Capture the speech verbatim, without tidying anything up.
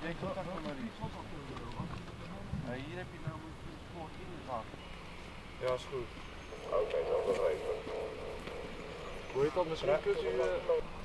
Deze tak maar niet. Nee, hier heb je nou een soort ingang. Ja, is goed. Oké, dat begrijp ik. Hoe heet dat misschien? Kunt u... Uh...